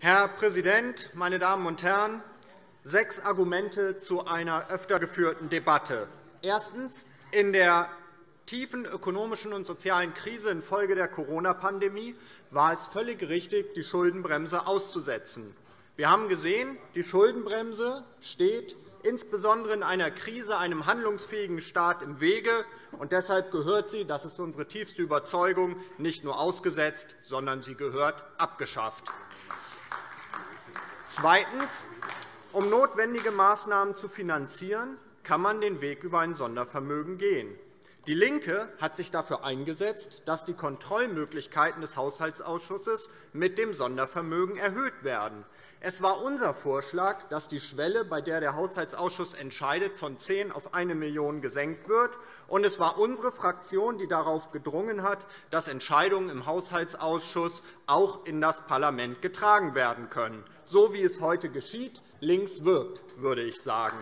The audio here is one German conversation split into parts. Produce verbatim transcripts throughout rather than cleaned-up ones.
Herr Präsident, meine Damen und Herren! Sechs Argumente zu einer öfter geführten Debatte. Erstens. In der tiefen ökonomischen und sozialen Krise infolge der Corona-Pandemie war es völlig richtig, die Schuldenbremse auszusetzen. Wir haben gesehen, die Schuldenbremse steht insbesondere in einer Krise einem handlungsfähigen Staat im Wege. Und deshalb gehört sie, das ist unsere tiefste Überzeugung, nicht nur ausgesetzt, sondern sie gehört abgeschafft. Zweitens. Um notwendige Maßnahmen zu finanzieren, kann man den Weg über ein Sondervermögen gehen. DIE LINKE hat sich dafür eingesetzt, dass die Kontrollmöglichkeiten des Haushaltsausschusses mit dem Sondervermögen erhöht werden. Es war unser Vorschlag, dass die Schwelle, bei der der Haushaltsausschuss entscheidet, von zehn auf eine Million gesenkt wird. Und es war unsere Fraktion, die darauf gedrungen hat, dass Entscheidungen im Haushaltsausschuss auch in das Parlament getragen werden können. So wie es heute geschieht, links wirkt, würde ich sagen.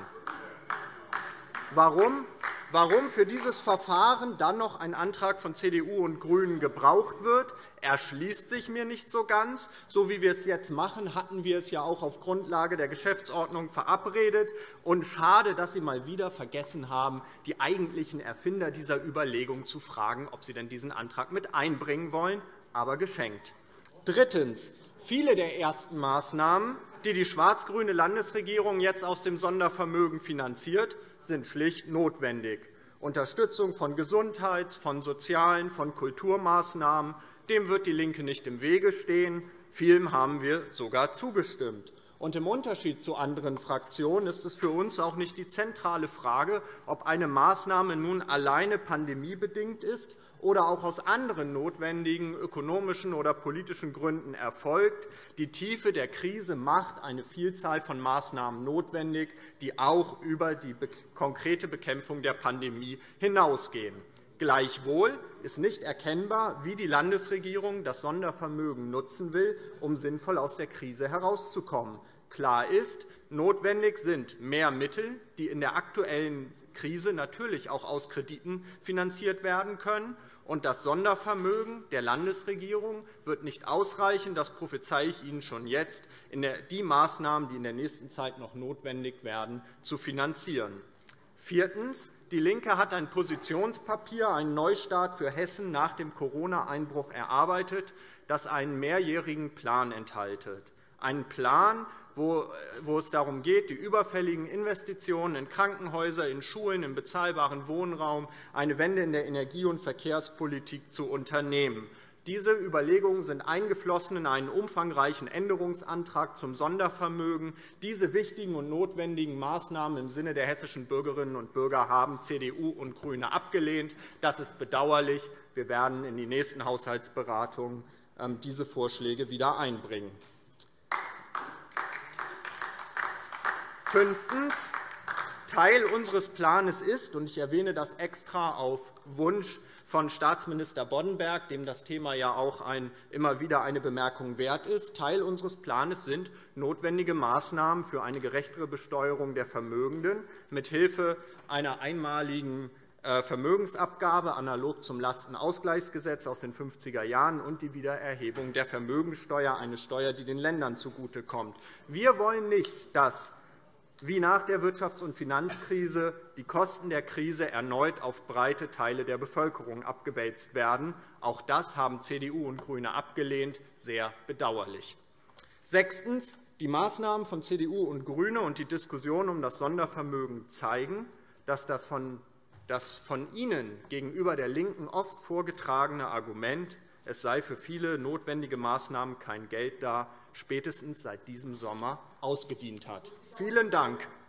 Warum? Warum für dieses Verfahren dann noch ein Antrag von C D U und GRÜNEN gebraucht wird, erschließt sich mir nicht so ganz. So wie wir es jetzt machen, hatten wir es ja auch auf Grundlage der Geschäftsordnung verabredet. Und schade, dass Sie mal wieder vergessen haben, die eigentlichen Erfinder dieser Überlegung zu fragen, ob sie denn diesen Antrag mit einbringen wollen. Aber geschenkt. Drittens. Viele der ersten Maßnahmen, die die schwarz-grüne Landesregierung jetzt aus dem Sondervermögen finanziert, sind schlicht notwendig. Unterstützung von Gesundheits-, von sozialen, von Kulturmaßnahmen, dem wird DIE LINKE nicht im Wege stehen. Vielem haben wir sogar zugestimmt. Und im Unterschied zu anderen Fraktionen ist es für uns auch nicht die zentrale Frage, ob eine Maßnahme nun alleine pandemiebedingt ist oder auch aus anderen notwendigen ökonomischen oder politischen Gründen erfolgt. Die Tiefe der Krise macht eine Vielzahl von Maßnahmen notwendig, die auch über die konkrete Bekämpfung der Pandemie hinausgehen. Gleichwohl ist nicht erkennbar, wie die Landesregierung das Sondervermögen nutzen will, um sinnvoll aus der Krise herauszukommen. Klar ist, notwendig sind mehr Mittel, die in der aktuellen Krise natürlich auch aus Krediten finanziert werden können. Und das Sondervermögen der Landesregierung wird nicht ausreichen. Das prophezeie ich Ihnen schon jetzt, die Maßnahmen, die in der nächsten Zeit noch notwendig werden, zu finanzieren. Viertens. DIE LINKE hat ein Positionspapier, einen Neustart für Hessen nach dem Corona-Einbruch erarbeitet, das einen mehrjährigen Plan enthält. Einen Plan, wo es darum geht, die überfälligen Investitionen in Krankenhäuser, in Schulen, in bezahlbaren Wohnraum, eine Wende in der Energie- und Verkehrspolitik zu unternehmen. Diese Überlegungen sind eingeflossen in einen umfangreichen Änderungsantrag zum Sondervermögen. Diese wichtigen und notwendigen Maßnahmen im Sinne der hessischen Bürgerinnen und Bürger haben C D U und GRÜNE abgelehnt. Das ist bedauerlich. Wir werden in die nächsten Haushaltsberatungen diese Vorschläge wieder einbringen. Fünftens. Teil unseres Plans ist, und ich erwähne das extra auf Wunsch von Staatsminister Boddenberg, dem das Thema ja auch ein, immer wieder eine Bemerkung wert ist. Teil unseres Plans sind notwendige Maßnahmen für eine gerechtere Besteuerung der Vermögenden mithilfe einer einmaligen Vermögensabgabe analog zum Lastenausgleichsgesetz aus den fünfziger Jahren und die Wiedererhebung der Vermögensteuer, eine Steuer, die den Ländern zugutekommt. Wir wollen nicht, dass wie nach der Wirtschafts- und Finanzkrise die Kosten der Krise erneut auf breite Teile der Bevölkerung abgewälzt werden. Auch das haben C D U und GRÜNE abgelehnt. Sehr bedauerlich. Sechstens. Die Maßnahmen von C D U und GRÜNE und die Diskussion um das Sondervermögen zeigen, dass das von, das von Ihnen gegenüber der LINKEN oft vorgetragene Argument, es sei für viele notwendige Maßnahmen kein Geld da, spätestens seit diesem Sommer ausgedient hat. Vielen Dank.